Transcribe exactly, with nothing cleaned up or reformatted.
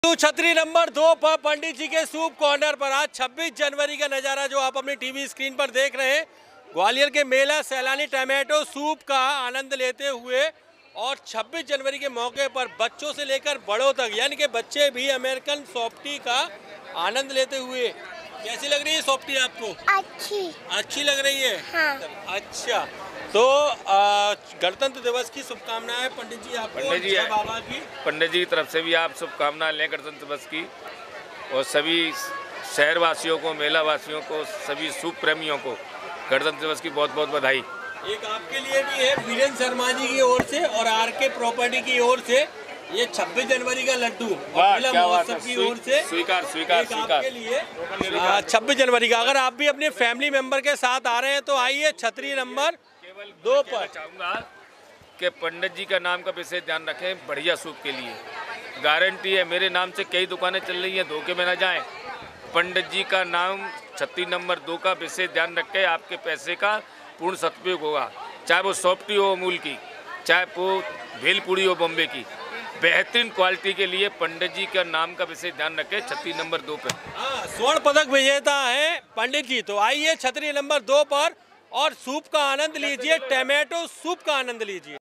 तो छतरी नंबर दो पर पंडित जी के सूप कॉर्नर पर आज छब्बीस जनवरी का नज़ारा जो आप अपनी टीवी स्क्रीन पर देख रहे हैं, ग्वालियर के मेला सैलानी टमाटो सूप का आनंद लेते हुए और छब्बीस जनवरी के मौके पर बच्चों से लेकर बड़ों तक यानी कि बच्चे भी अमेरिकन सॉफ्टी का आनंद लेते हुए। कैसी लग रही है सॉफ्टी आपको? अच्छी अच्छी लग रही है। हाँ। अच्छा, तो गणतंत्र दिवस की शुभकामनाएं पंडित जी आपको। पंडित जी बाबा की पंडित जी की तरफ से भी आप शुभकामनाएं लें गणतंत्र दिवस की, और सभी शहरवासियों को, मेला वासियों को, सभी सूप प्रेमियों को गणतंत्र दिवस की बहुत बहुत बधाई। एक आपके लिए भी है वीरेंद्र शर्मा जी की ओर से और आर के प्रॉपर्टी की ओर से ये छब्बीस जनवरी का लड्डू और मेला महोत्सव की ओर से स्वीकार स्वीकार स्वीकार आपके लिए छब्बीस जनवरी का। अगर आप भी अपने फैमिली मेंबर के साथ आ रहे हैं तो आइए छतरी नंबर दो पर। चाहूँगा कि पंडित जी का नाम का विशेष ध्यान रखें बढ़िया सूप के लिए। गारंटी है, मेरे नाम से कई दुकानें चल रही हैं, धोखे में ना जाएं। पंडित जी का नाम छतरी नंबर दो का विशेष ध्यान रखें, आपके पैसे का पूर्ण सदुपयोग होगा। चाहे वो सॉफ्टी हो अमूल की, चाहे वो भेलपुरी हो बॉम्बे की, बेहतरीन क्वालिटी के लिए पंडित जी का नाम का विशेष ध्यान रखें छतरी नंबर दो पर। हाँ, स्वर्ण पदक विजेता है पंडित जी, तो आइए छतरी नंबर दो पर और सूप का आनंद लीजिए, टमाटो सूप का आनंद लीजिए।